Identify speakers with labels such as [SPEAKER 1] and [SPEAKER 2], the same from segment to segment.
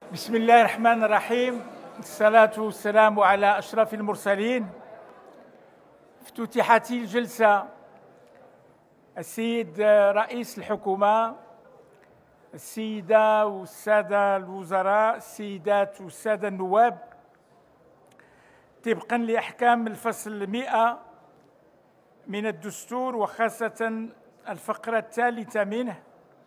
[SPEAKER 1] بسم الله الرحمن الرحيم. الصلاة والسلام على أشرف المرسلين. افتتحت الجلسة. السيد رئيس الحكومة، السيدة والسادة الوزراء، السيدات والسادة النواب، طبقا لأحكام الفصل 100 من الدستور وخاصة الفقرة الثالثة منه،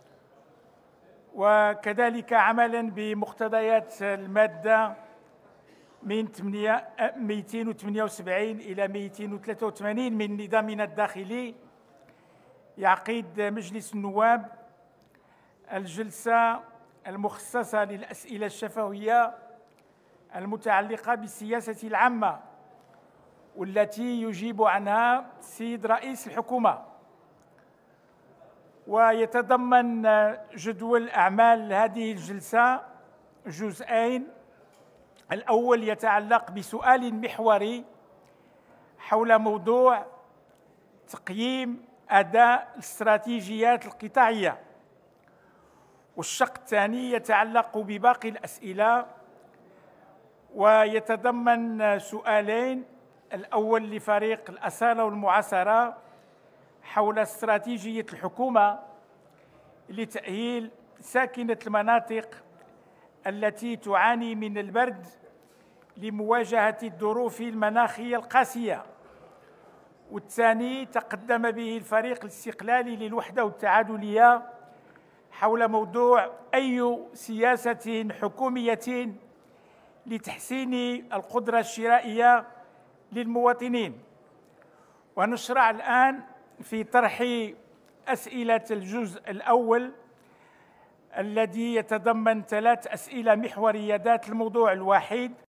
[SPEAKER 1] وكذلك عملا بمقتضيات المادة من 278 إلى 283 من نظامنا الداخلي، يعقد مجلس النواب الجلسة المخصصة للأسئلة الشفوية المتعلقة بالسياسة العامة، والتي يجيب عنها السيد رئيس الحكومة. ويتضمن جدول أعمال هذه الجلسة جزئين. الأول يتعلق بسؤال محوري حول موضوع تقييم أداء الاستراتيجيات القطاعية، والشق الثاني يتعلق بباقي الأسئلة ويتضمن سؤالين. الأول لفريق الأصالة والمعاصرة حول استراتيجية الحكومة لتأهيل ساكنة المناطق التي تعاني من البرد لمواجهة الظروف المناخية القاسية، والثاني تقدم به الفريق الاستقلالي للوحدة والتعادلية حول موضوع أي سياسة حكومية لتحسين القدرة الشرائية للمواطنين. ونشرع الآن في طرح أسئلة الجزء الأول الذي يتضمن 3 أسئلة محورية ذات الموضوع الواحد.